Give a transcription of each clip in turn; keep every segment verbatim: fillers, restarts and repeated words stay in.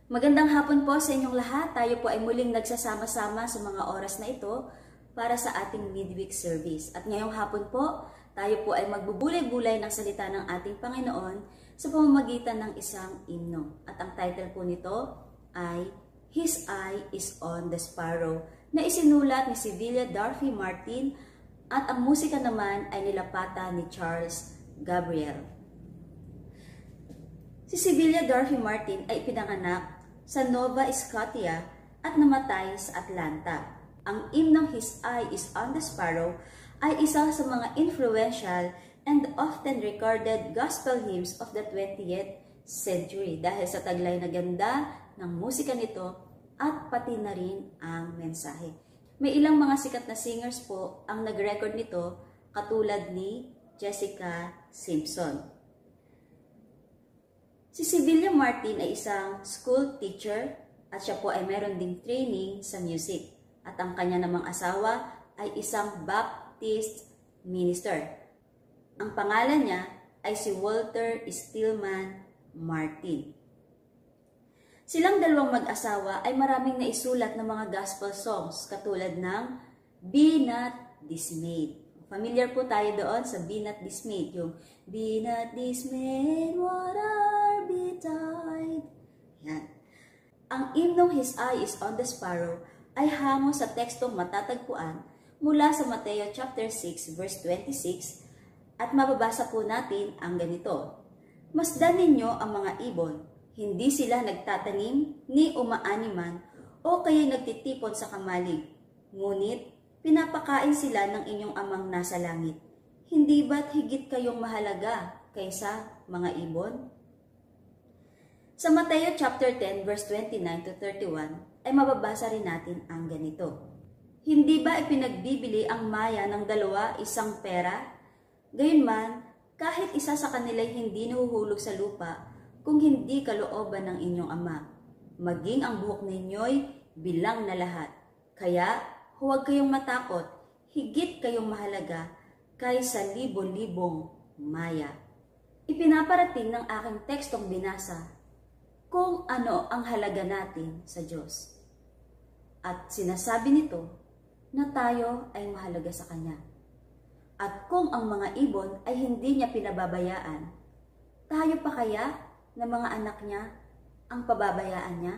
Magandang hapon po sa inyong lahat. Tayo po ay muling nagsasama-sama sa mga oras na ito para sa ating midweek service. At ngayong hapon po, tayo po ay magbubulay-bulay ng salita ng ating Panginoon sa pamamagitan ng isang himno. At ang title po nito ay His Eye is on the Sparrow na isinulat ni Sevilla Darby Martin at ang musika naman ay nilapatan ni Charles Gabriel. Si Sevilla Darby Martin ay ipinanganak sa Nova Scotia at namatay sa Atlanta. Ang hymnong His Eye is on the Sparrow ay isa sa mga influential and often recorded gospel hymns of the twentieth century dahil sa taglay na ganda ng musika nito at pati na rin ang mensahe. May ilang mga sikat na singers po ang nag-record nito katulad ni Jessica Simpson. Si Sevilla Martin ay isang school teacher at siya po ay meron ding training sa music. At ang kanya namang asawa ay isang Baptist minister. Ang pangalan niya ay si Walter Stillman Martin. Silang dalawang mag-asawa ay maraming naisulat ng mga gospel songs katulad ng Be Not Dismayed. Familiar po tayo doon sa Be Not Dismayed, yung Be Not Dismayed, what are betide. Yan. Ang hymnong His Eye is on the Sparrow ay hango sa tekstong matatagpuan mula sa Mateo chapter six verse twenty-six at mababasa po natin ang ganito. Masdan ninyo ang mga ibon, hindi sila nagtatanim ni umaaniman o kaya nagtitipon sa kamalig, ngunit pinapakain sila ng inyong amang nasa langit. Hindi ba't higit kayong mahalaga kaysa mga ibon? Sa Mateo chapter ten verse twenty-nine to thirty-one ay mababasa rin natin ang ganito. Hindi ba ipinagbibili ang maya ng dalawa isang pera? Gayunman, kahit isa sa kanila'y hindi nahuhulog sa lupa kung hindi kalooban ng inyong ama. Maging ang buhok ninyo'y bilang na lahat. Kaya, huwag kayong matakot, higit kayong mahalaga kaysa libo-libong maya. Ipinaparating ng aking tekstong binasa kung ano ang halaga natin sa Diyos. At sinasabi nito na tayo ay mahalaga sa Kanya. At kung ang mga ibon ay hindi niya pinababayaan, tayo pa kaya na mga anak niya ang pababayaan niya?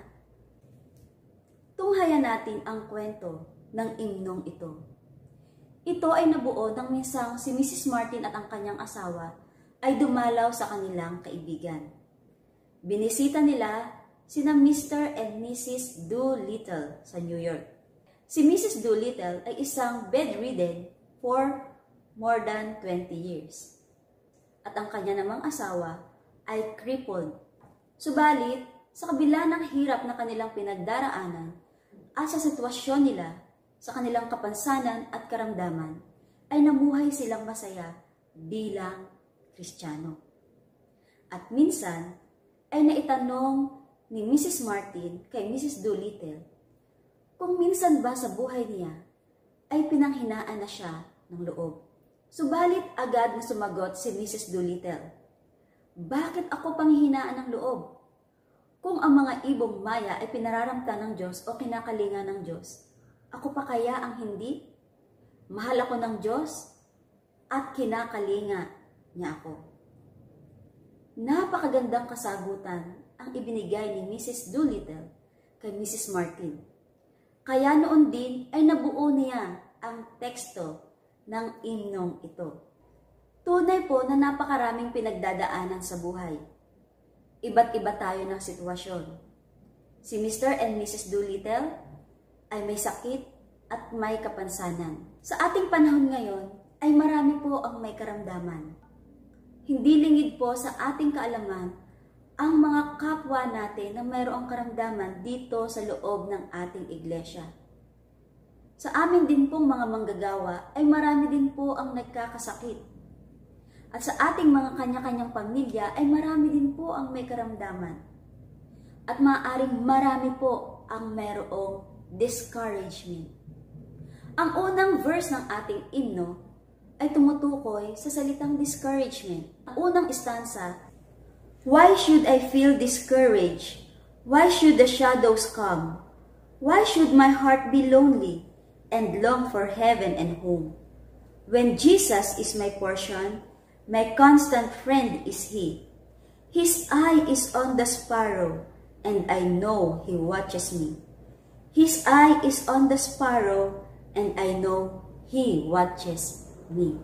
Tunghayan natin ang kwento ng himnong ito. Ito ay nabuo nang minsang si Missus Martin at ang kanyang asawa ay dumalaw sa kanilang kaibigan. Binisita nila sina Mister and Missus Doolittle sa New York. Si Missus Doolittle ay isang bedridden for more than twenty years. At ang kanya namang asawa ay crippled. Subalit, sa kabila ng hirap na kanilang pinagdaraanan at sa sitwasyon nila, sa kanilang kapansanan at karamdaman, ay namuhay silang masaya bilang Kristiyano. At minsan, ay naitanong ni Missus Martin kay Missus Doolittle kung minsan ba sa buhay niya ay pinanghinaan na siya ng loob. Subalit agad na sumagot si Missus Doolittle, bakit ako panghihinaan ng loob? Kung ang mga ibong maya ay pinararamta ng Diyos o kinakalinga ng Diyos, ako pa kaya ang hindi? Mahal ako ng Diyos at kinakalinga niya ako. Napakagandang kasagutan ang ibinigay ni Missus Doolittle kay Missus Martin. Kaya noon din ay nabuo niya ang teksto ng himnong ito. Tunay po na napakaraming pinagdadaanan sa buhay. Iba't iba tayo ng sitwasyon. Si Mister and Missus Doolittle ay may sakit at may kapansanan. Sa ating panahon ngayon ay marami po ang may karamdaman. Hindi lingid po sa ating kaalaman ang mga kapwa natin na mayroong karamdaman dito sa loob ng ating iglesia. Sa amin din pong mga manggagawa ay marami din po ang nagkakasakit. At sa ating mga kanya-kanyang pamilya ay marami din po ang may karamdaman. At maaaring marami po ang mayroong discouragement. Ang unang verse ng ating himno ay tumutukoy sa salitang discouragement. Ang unang stanza, why should I feel discouraged Why should the shadows come? Why should my heart be lonely and long for heaven and home? When Jesus is my portion, my constant friend is He. His eye is on the sparrow, and I know He watches me. His eye is on the sparrow, and I know He watches me.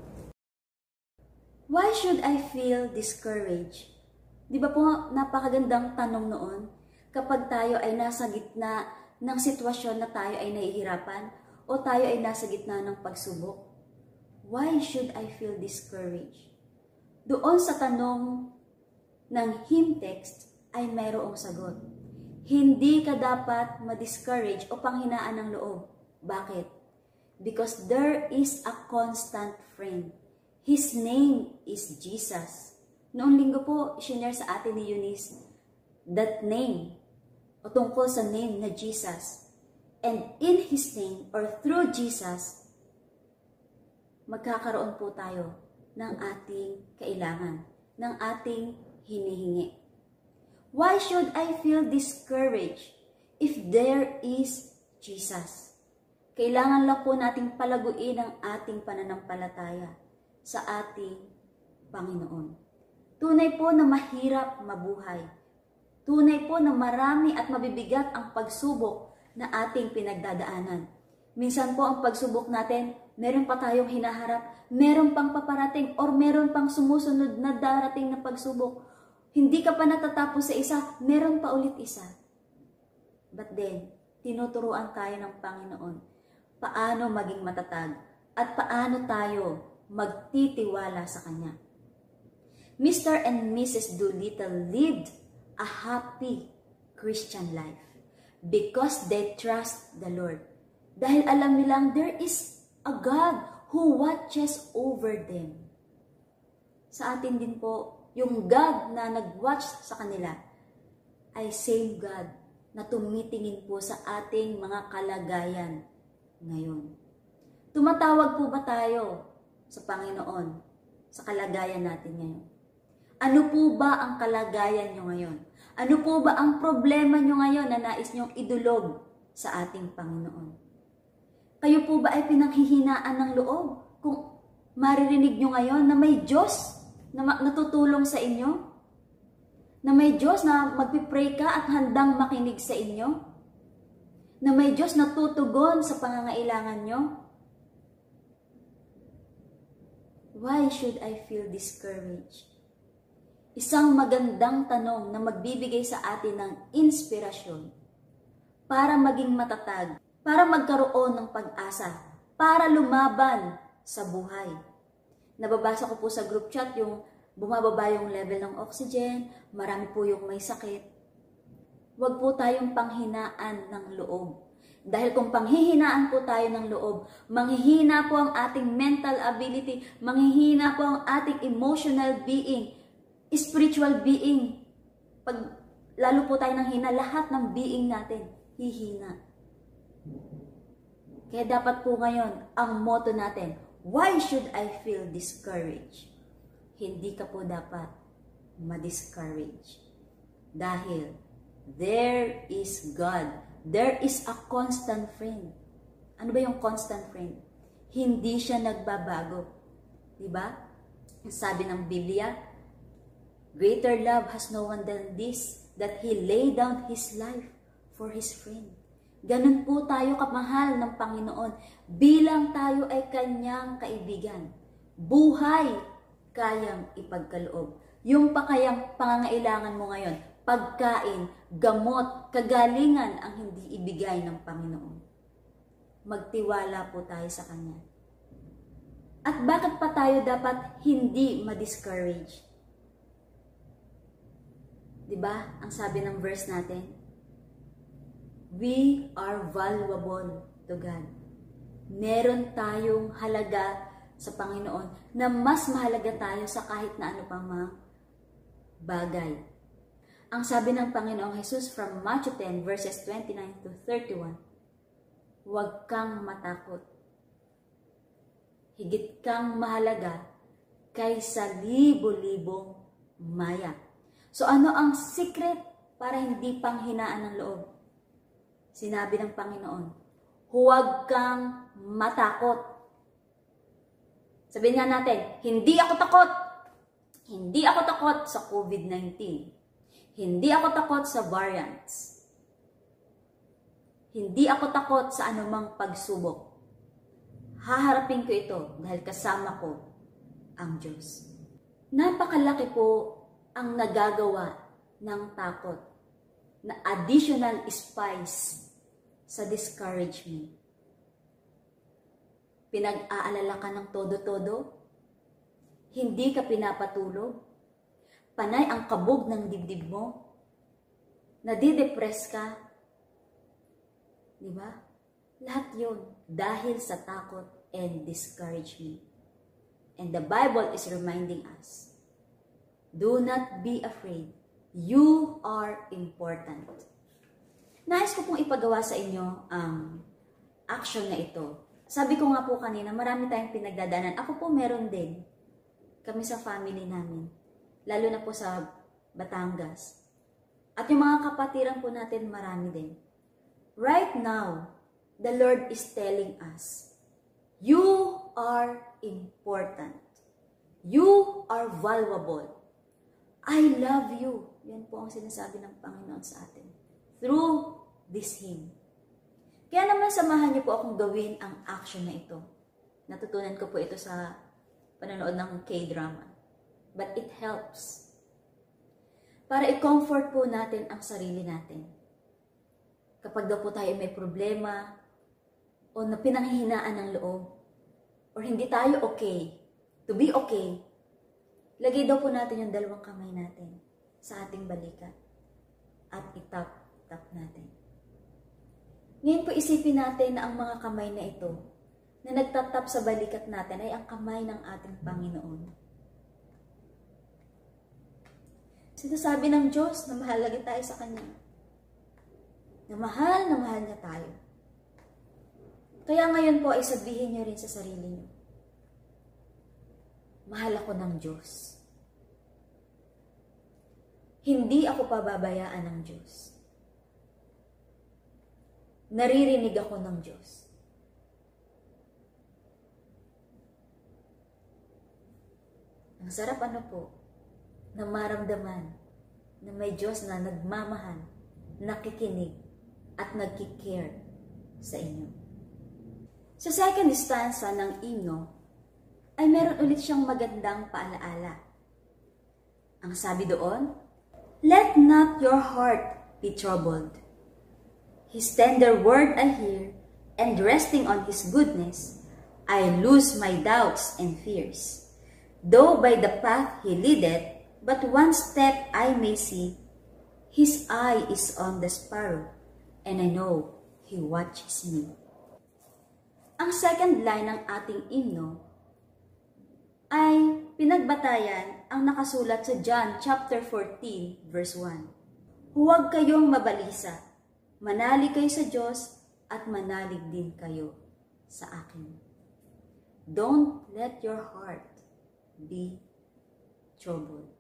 Why should I feel discouraged? Di ba po napakagandang tanong noon? Kapag tayo ay nasa gitna ng sitwasyon na tayo ay nahihirapan o tayo ay nasa gitna ng pagsubok, why should I feel discouraged? Doon sa tanong ng hymn text ay mayroong sagot. Hindi ka dapat ma-discourage o panghinaan ng loob. Bakit? Because there is a constant friend. His name is Jesus. Noong linggo po, sinare sa atin ni Eunice that name o tungkol sa name na Jesus. And in His name or through Jesus, magkakaroon po tayo ng ating kailangan, ng ating hinihingi. Why should I feel discouraged if there is Jesus? Kailangan lang po nating palaguin ang ating pananampalataya sa ating Panginoon. Tunay po na mahirap mabuhay. Tunay po na marami at mabibigat ang pagsubok na ating pinagdadaanan. Minsan po ang pagsubok natin, meron pa tayong hinaharap, meron pang paparating, or meron pang sumusunod na darating na pagsubok. Hindi ka pa natatapos sa isa, meron pa ulit isa. But then, tinuturuan tayo ng Panginoon paano maging matatag at paano tayo magtitiwala sa Kanya. Mister and Missus Doolittle lived a happy Christian life because they trust the Lord. Dahil alam nilang there is a God who watches over them. Sa atin din po, yung God na nag-watch sa kanila ay same God na tumitingin po sa ating mga kalagayan ngayon. Tumatawag po ba tayo sa Panginoon sa kalagayan natin ngayon? Ano po ba ang kalagayan nyo ngayon? Ano po ba ang problema nyo ngayon na nais nyong idulog sa ating Panginoon? Kayo po ba ay pinanghihinaan ng loob kung maririnig nyo ngayon na may Diyos na natutulong sa inyo? Na may Diyos na magpipray ka at handang makinig sa inyo? Na may Diyos na tutugon sa pangangailangan nyo? Why should I feel discouraged? Isang magandang tanong na magbibigay sa atin ng inspirasyon para maging matatag, para magkaroon ng pag-asa, para lumaban sa buhay. Nababasa ko po sa group chat yung bumababa yung level ng oxygen, marami po yung may sakit. Huwag po tayong panghinaan ng loob. Dahil kung panghihinaan po tayo ng loob, manghihina po ang ating mental ability, manghihina po ang ating emotional being, spiritual being. Pag lalo po tayo nang hina, lahat ng being natin hihina. Kaya dapat po ngayon, ang motto natin, why should I feel discouraged? Hindi ka po dapat ma-discourage. Dahil there is God. There is a constant friend. Ano ba yung constant friend? Hindi siya nagbabago. Diba? Sabi ng Biblia, greater love has no one than this, that He lay down His life for His friend. Ganun po tayo kamahal ng Panginoon bilang tayo ay Kanyang kaibigan. Buhay kayang ipagkaloob. Yung pa kayang pangangailangan mo ngayon, pagkain, gamot, kagalingan ang hindi ibigay ng Panginoon. Magtiwala po tayo sa Kanya. At bakit pa tayo dapat hindi ma-discourage? Diba? Ang sabi ng verse natin, we are valuable to God. Meron tayong halaga sa Panginoon na mas mahalaga tayo sa kahit na ano pang mga bagay. Ang sabi ng Panginoong Jesus from Matthew ten verses twenty-nine to thirty-one, huwag kang matakot. Higit kang mahalaga kaysa libo-libong maya. So ano ang secret para hindi panghinaan ng loob. Sinabi ng Panginoon, huwag kang matakot. Sabihin nga natin, hindi ako takot. Hindi ako takot sa COVID nineteen. Hindi ako takot sa variants. Hindi ako takot sa anumang pagsubok. Haharapin ko ito dahil kasama ko ang Diyos. Napakalaki po ang nagagawa ng takot na additional spice sa discouragement. Pinag-aalala ka ng todo-todo, hindi ka pinapatulog, panay ang kabog ng dibdib mo, nadidepress ka, di ba? Lahat yun dahil sa takot and discouragement. And the Bible is reminding us, do not be afraid. You are important. Nais ko pong ipagawa sa inyo ang action na ito. Sabi ko nga po kanina, marami tayong pinagdadaanan. Ako po meron din. Kami sa family namin. Lalo na po sa Batangas. At yung mga kapatiran po natin, marami din. Right now, the Lord is telling us, you are important. You are valuable. I love you. Yan po ang sinasabi ng Panginoon sa atin. Through this hymn. Kaya naman samahan niyo po akong gawin ang action na ito. Natutunan ko po ito sa panonood ng K-drama. But it helps. Para i-comfort po natin ang sarili natin. Kapag daw po tayo may problema, o na pinanghihinaan ng loob, or hindi tayo okay, to be okay, lagay daw po natin yung dalawang kamay natin sa ating balikat at itap-tap natin. Ngayon po isipin natin na ang mga kamay na ito na nagtatap sa balikat natin ay ang kamay ng ating Panginoon. Sinasabi ng Diyos na mahal lagi tayo sa Kanya. Na mahal na mahal niya tayo. Kaya ngayon po ay sabihin niyo rin sa sarili niyo, mahal ako ng Diyos. Hindi ako pababayaan ng Diyos. Naririnig ako ng Diyos. Ang sarap ano po, na maramdaman na may Diyos na nagmamahal, nakikinig, at nagkikare sa inyo. Sa second stanza ng hymno, ay meron ulit siyang magandang paalaala. Ang sabi doon, let not your heart be troubled. His tender word I hear, and resting on His goodness, I lose my doubts and fears. Though by the path He leadeth, but one step I may see, His eye is on the sparrow, and I know He watches me. Ang second line ng ating hymno ay pinagbatayan ang nakasulat sa John chapter fourteen verse one. Huwag kayong mabalisa, manalig kayo sa Diyos at manalig din kayo sa akin. Don't let your heart be troubled.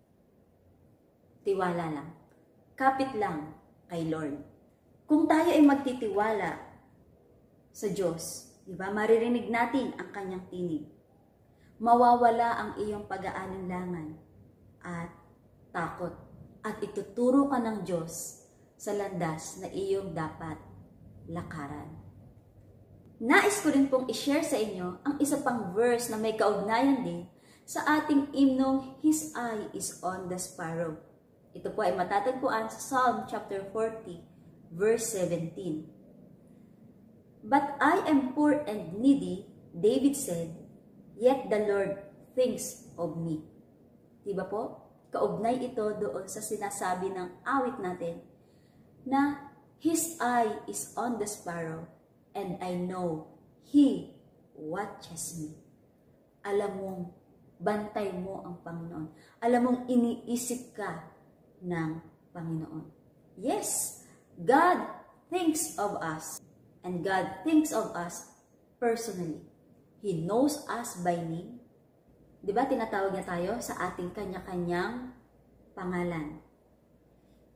Tiwala lang. Kapit lang kay Lord. Kung tayo ay magtitiwala sa Diyos, di ba? Maririnig natin ang kanyang tinig. Mawawala ang iyong pag-aalinlangan at takot. At ituturo ka ng Diyos sa landas na iyong dapat lakaran. Nais ko rin pong i-share sa inyo ang isa pang verse na may kaugnayan din sa ating hymnong His eye is on the sparrow. Ito po ay matatagpuan sa Psalm chapter forty, verse seventeen. But I am poor and needy, David said, yet the Lord thinks of me. Diba po? Kaugnay ito doon sa sinasabi ng awit natin na His eye is on the sparrow and I know He watches me. Alam mong bantay mo ang Panginoon. Alam mong iniisip ka ng Panginoon. Yes, God thinks of us and God thinks of us personally. He knows us by name. Diba tinatawag niya tayo sa ating kanya-kanyang pangalan.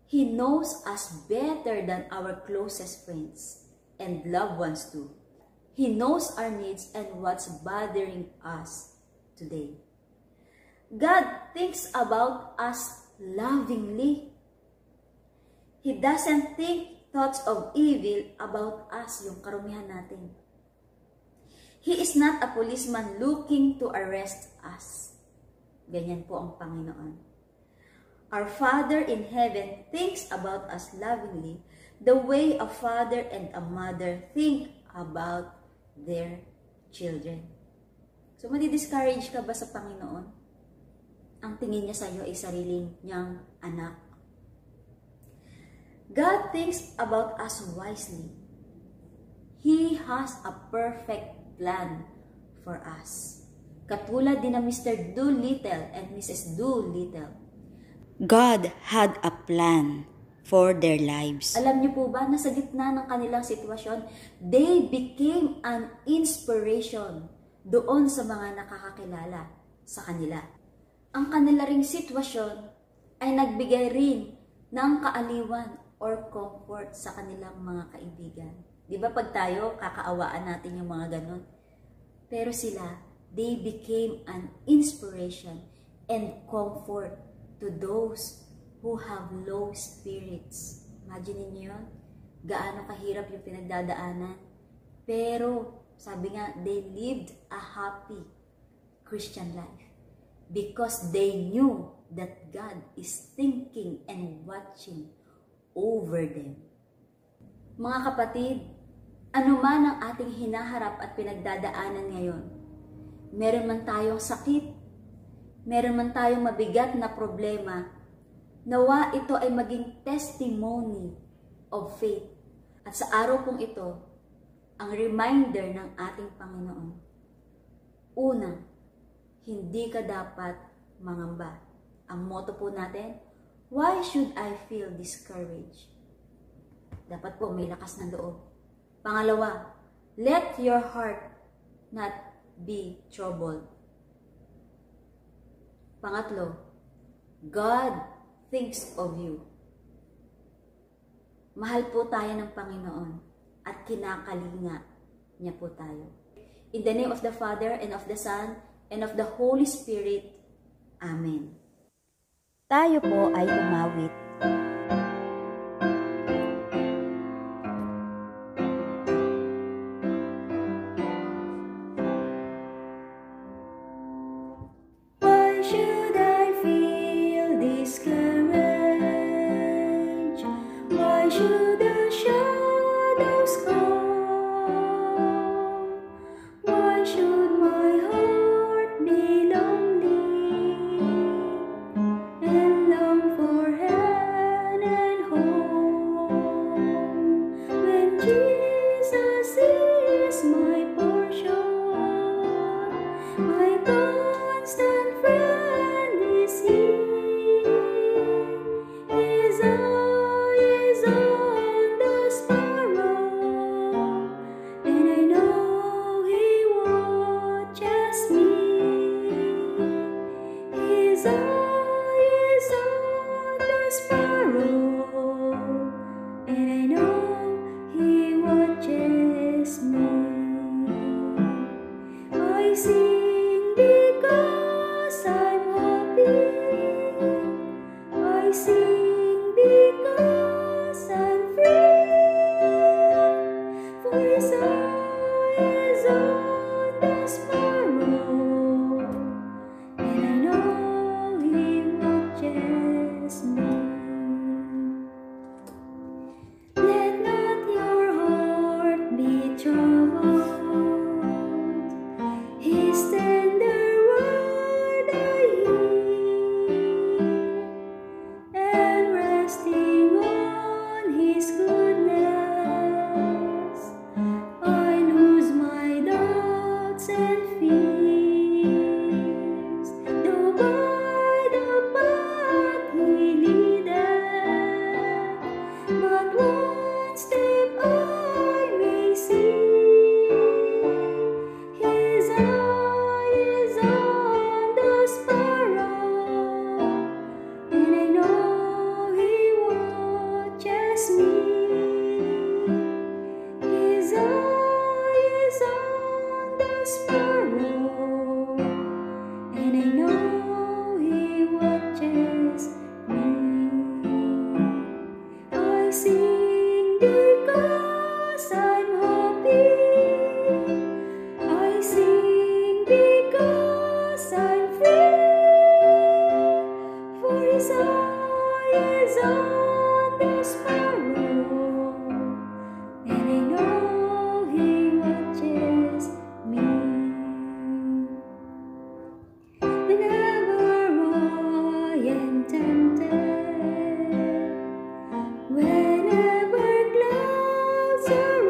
He knows us better than our closest friends and loved ones too. He knows our needs and what's bothering us today. God thinks about us lovingly. He doesn't think thoughts of evil about us, yung karumihan natin. He is not a policeman looking to arrest us. Ganyan po ang Panginoon. Our Father in heaven thinks about us lovingly the way a father and a mother think about their children. So, madi-discourage ka ba sa Panginoon? Ang tingin niya sa iyo ay sariling niyang anak. God thinks about us wisely. He has a perfect plan for us. Katulad din ng Mister Doolittle and Missus Doolittle. God had a plan for their lives. Alam niyo po ba na sa gitna ng kanilang sitwasyon, they became an inspiration doon sa mga nakakakilala sa kanila. Ang kanila ring sitwasyon ay nagbigay rin ng kaaliwan or comfort sa kanilang mga kaibigan. Di ba pag tayo, kakaawaan natin yung mga ganun? Pero sila, they became an inspiration and comfort to those who have low spirits. Imagine niyo yun? Gaano kahirap yung pinagdadaanan. Pero, sabi nga, they lived a happy Christian life because they knew that God is thinking and watching over them. Mga kapatid, ano man ang ating hinaharap at pinagdadaanan ngayon, meron man tayong sakit, meron man tayong mabigat na problema, nawa ito ay maging testimony of faith. At sa araw pong ito, ang reminder ng ating Panginoon. Una, hindi ka dapat mangamba. Ang motto po natin, why should I feel discouraged? Dapat po may lakas ng loob. Pangalawa, let your heart not be troubled. Pangatlo, God thinks of you. Mahal po tayo ng Panginoon at kinakalinga niya po tayo. In the name of the Father and of the Son and of the Holy Spirit. Amen. Tayo po ay umawit. Why should I feel discouraged? Why should the shadows come? Why should my heart be lonely and long for heaven and home? When Jesus is my portion, my constant friend is He. His eye is on the sparrow, and I know He watches me. His eye is on the sparrow, and I know He watches me. I sing because I'm happy. I sing because I'm free. For His eye is on the sparrow, and I know He watches me. Let not your heart be troubled. His tender word I hear, and resting on His goodness, I lose my doubts and fears. Though by the path He leadeth, but one step I may see. His eye is on the sparrow, and I know He sing because I'm happy. I sing because I'm free. For His eye is on the sparrow, and I know He watches me. Whenever I am tempted, whenever clouds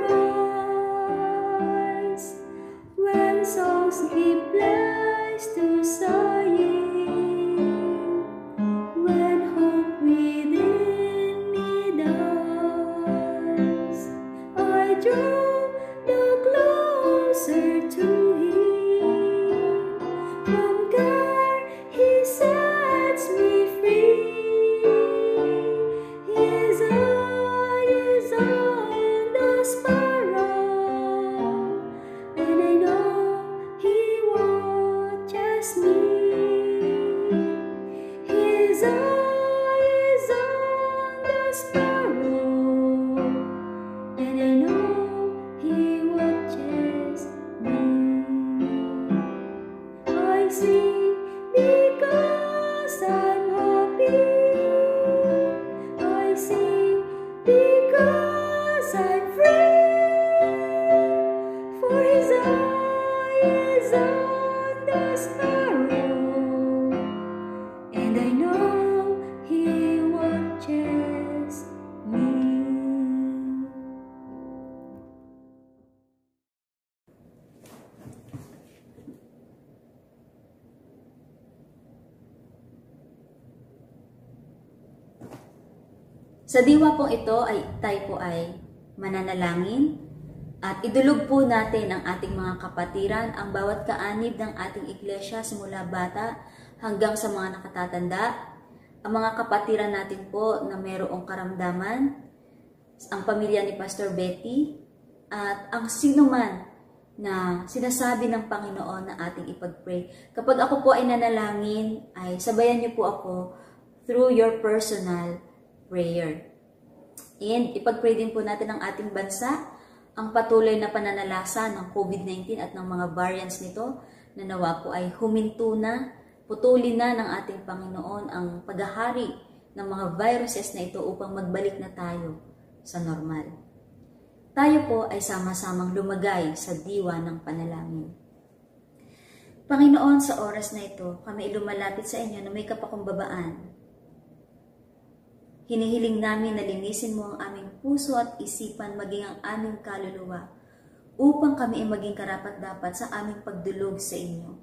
arise, when songs give place to sighing, when hope within me dies, I draw the closer to Him. From care He sets me free. His eye is on the sparrow, and I know He watches me. His eye is on the sparrow, and I know He watches me. I sing because I'm happy. I sing because I'm free. For His eye is on the sparrow, and I know He watches me. Sa diwa pong ito ay tayo po ay mananalangin at idulog po natin ang ating mga kapatiran, ang bawat kaanib ng ating iglesia simula bata hanggang sa mga nakatatanda, ang mga kapatiran natin po na mayroong karamdaman, ang pamilya ni Pastor Betty, at ang sino man na sinasabi ng Panginoon na ating ipag-pray. Kapag ako po ay nanalangin, ay sabayan niyo po ako through your personal prayer. And ipag-pray din po natin ang ating bansa, ang patuloy na pananalasa ng COVID nineteen at ng mga variants nito, na nawa po ay huminto na, putulin na ng ating Panginoon ang paghahari ng mga viruses na ito upang magbalik na tayo sa normal. Tayo po ay sama-samang lumagay sa diwa ng panalangin. Panginoon, sa oras na ito, kami lumalapit sa inyo na may kapakumbabaan. Hinihiling namin na linisin mo ang aming puso at isipan, maging ang aming kaluluwa, upang kami ay maging karapat-dapat sa aming pagdulog sa inyo.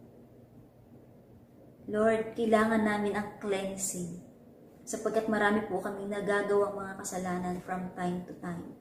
Lord, kailangan namin ang cleansing, sapagkat marami po kaming nagagawang mga kasalanan from time to time.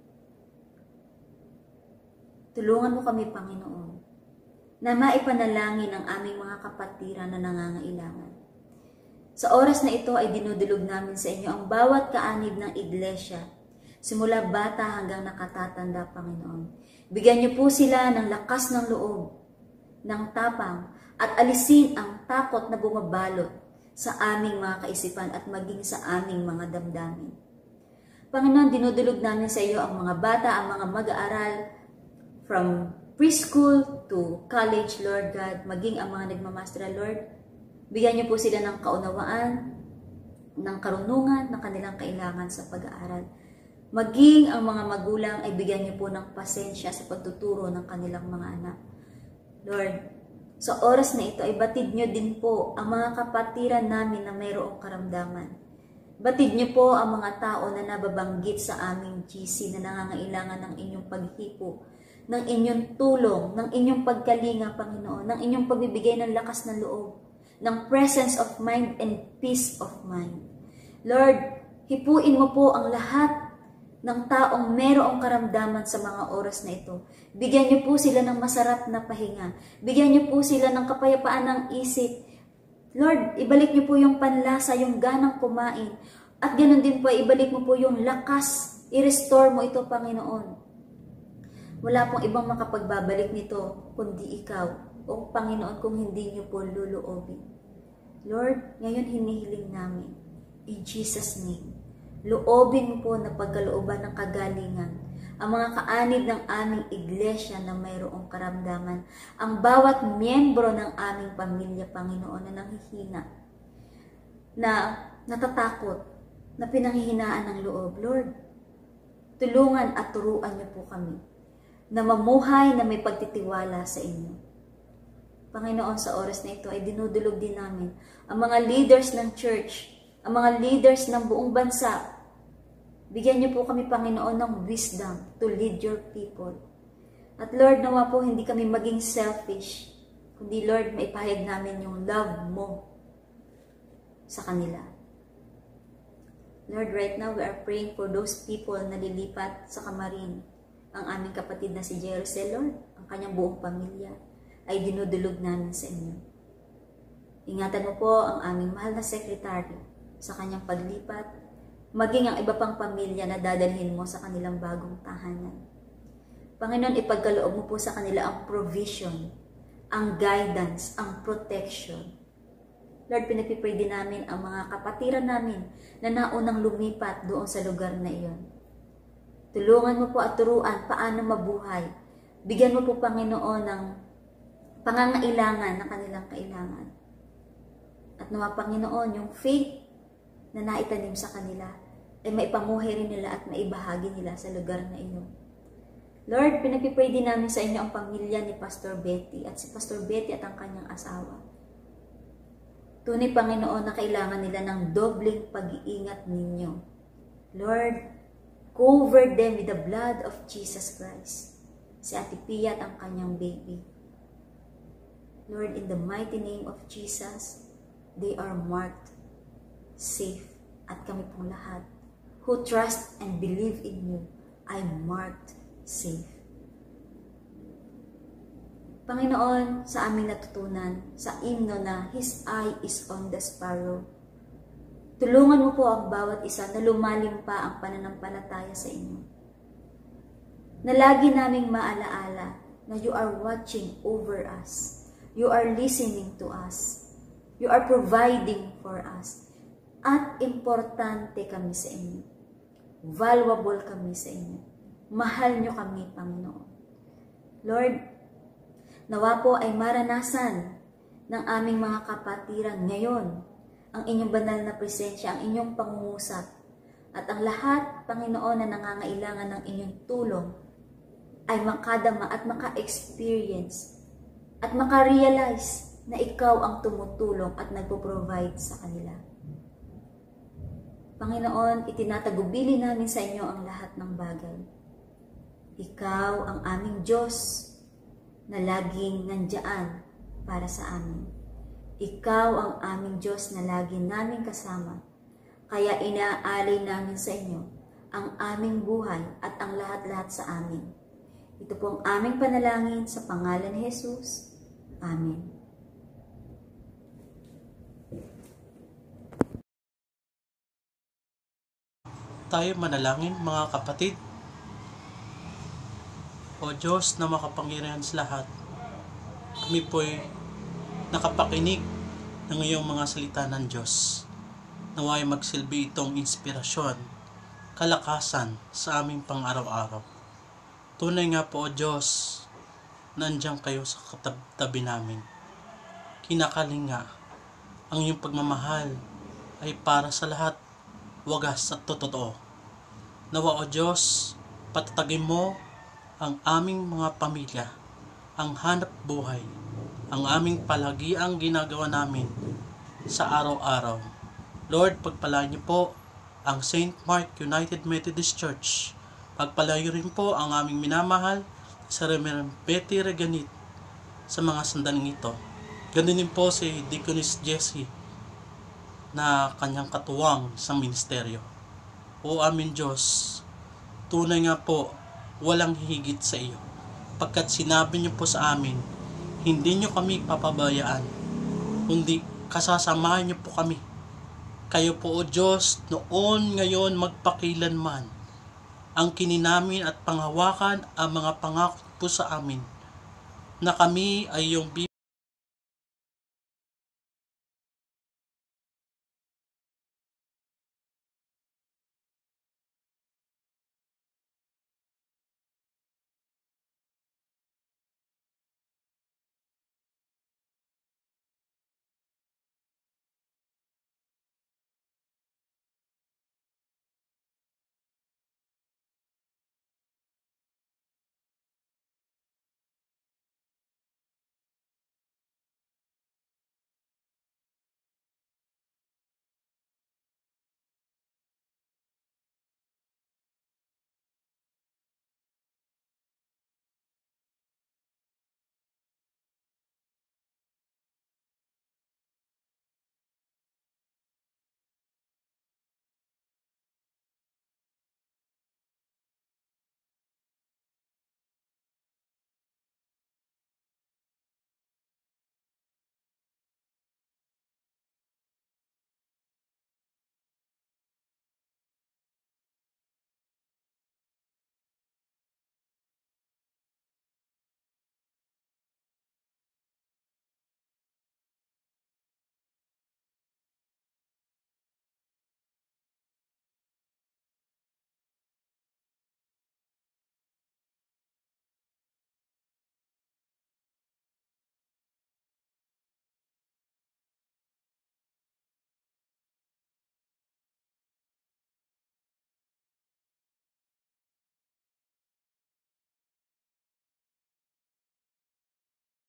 Tulungan mo kami, Panginoon, na maipanalangin ang aming mga kapatiran na nangangailangan. Sa oras na ito ay dinudulog namin sa inyo ang bawat kaanib ng iglesia, simula bata hanggang nakatatanda, Panginoon. Bigyan niyo po sila ng lakas ng loob, ng tapang, at alisin ang takot na bumabalot sa aming mga kaisipan at maging sa aming mga damdamin. Panginoon, dinudulog namin sa iyo ang mga bata, ang mga mag-aaral from preschool to college, Lord God, maging ang mga nagmamasteral, Lord. Bigyan niyo po sila ng kaunawaan, ng karunungan na kanilang kailangan sa pag-aaral. Maging ang mga magulang ay bigyan niyo po ng pasensya sa pagtuturo ng kanilang mga anak. Lord, sa oras na ito ay batid niyo din po ang mga kapatiran namin na mayroong karamdaman. Batid niyo po ang mga tao na nababanggit sa aming G C na nangangailangan ng inyong paghipo, ng inyong tulong, ng inyong pagkalinga, Panginoon, ng inyong pagbibigay ng lakas ng loob, ng presence of mind and peace of mind. Lord, hipuin mo po ang lahat ng taong mayroong karamdaman sa mga oras na ito. Bigyan niyo po sila ng masarap na pahinga. Bigyan niyo po sila ng kapayapaan ng isip. Lord, ibalik niyo po yung panlasa, yung ganang kumain. At ganoon din po, ibalik mo po yung lakas. I-restore mo ito, Panginoon. Wala pong ibang makapagbabalik nito, kundi ikaw. O Panginoon, kung hindi niyo po luluobin. Lord, ngayon hinihiling namin, in Jesus' name, Loobin mo po na pagkalooban ng kagalingan ang mga kaanib ng aming iglesia na mayroong karamdaman, ang bawat miyembro ng aming pamilya, Panginoon, na nanghihina, na natatakot, na pinanghihinaan ng loob. Lord, tulungan at turuan niyo po kami na mamuhay na may pagtitiwala sa inyo. Panginoon, sa oras na ito ay dinudulog din namin ang mga leaders ng church, ang mga leaders ng buong bansa. Bigyan niyo po kami, Panginoon, ng wisdom to lead your people. At Lord, nawa po hindi kami maging selfish, kundi Lord, maipahayag namin yung love mo sa kanila. Lord, right now we are praying for those people na lilipat sa Kamarin. Ang aming kapatid na si Jerusel, Lord, ang kanyang buong pamilya ay dinudulog namin sa inyo. Ingatan mo po ang aming mahal na sekretary sa kanyang paglipat, maging ang iba pang pamilya na dadalhin mo sa kanilang bagong tahanan. Panginoon, ipagkaloob mo po sa kanila ang provision, ang guidance, ang protection. Lord, pinagpipray din namin ang mga kapatiran namin na naunang lumipat doon sa lugar na iyon. Tulungan mo po at turuan paano mabuhay. Bigyan mo po, Panginoon, ng pangangailangan na kanilang kailangan. At nawa, Panginoon, yung faith na naitanim sa kanila ay maipamuhay rin nila at maibahagi nila sa lugar na iyon. Lord, pinagpipray din namin sa inyo ang pamilya ni Pastor Betty at si Pastor Betty at ang kanyang asawa. Tunay, Panginoon, na kailangan nila ng dobleng pag-iingat ninyo. Lord, cover them with the blood of Jesus Christ. Si Ate Pia at ang kanyang baby. Lord, in the mighty name of Jesus, they are marked safe, at kami pong lahat who trust and believe in you ay marked safe. Panginoon, sa aming natutunan sa himno na His eye is on the sparrow, tulungan mo po ang bawat isa na lumalim pa ang pananampalataya sa inyo. Na lagi naming maalaala na you are watching over us, you are listening to us, you are providing for us. At importante kami sa inyo. Valuable kami sa inyo. Mahal nyo kami, Panginoon. Lord, nawa po ay maranasan ng aming mga kapatiran ngayon ang inyong banal na presensya, ang inyong pangungusap. At ang lahat, Panginoon, na nangangailangan ng inyong tulong ay makadama at maka-experience at maka-realize na ikaw ang tumutulong at nagpo-provide sa kanila. Panginoon, itinatagubili namin sa inyo ang lahat ng bagay. Ikaw ang aming Diyos na laging nandyan para sa amin. Ikaw ang aming Diyos na laging namin kasama. Kaya inaalay namin sa inyo ang aming buhay at ang lahat-lahat sa amin. Ito po ang aming panalangin sa pangalan ni Jesus. Amen. Tayo manalangin, mga kapatid. O Diyos na makapangyarihan sa lahat, kami po'y nakapakinig ng iyong mga salita ng Diyos. Naway magsilbi itong inspirasyon, kalakasan sa aming pang-araw-araw. Tunay nga po, O Diyos, nandiyan kayo sa katabi namin. Kinakalinga, ang iyong pagmamahal ay para sa lahat, wagas at totoo. Nawa, O Diyos, patatagin mo ang aming mga pamilya, ang hanap buhay, ang aming palagiang ginagawa namin sa araw-araw. Lord, pagpalain niyo po ang Saint Mark United Methodist Church. Pagpalayo rin po ang aming minamahal sa Reverend Betty Reganit sa mga sandaling ito. Ganun din po si Deaconess Jessie na kanyang katuwang sa ministeryo. O aming Diyos, tunay nga po, walang higit sa iyo. Pagkat sinabi niyo po sa amin, hindi niyo kami papabayaan, kundi kasasamahan niyo po kami. Kayo po, O Diyos, noon, ngayon, magpakilanman, ang kininamin at panghawakan ang mga pangako po sa amin, na kami ay yung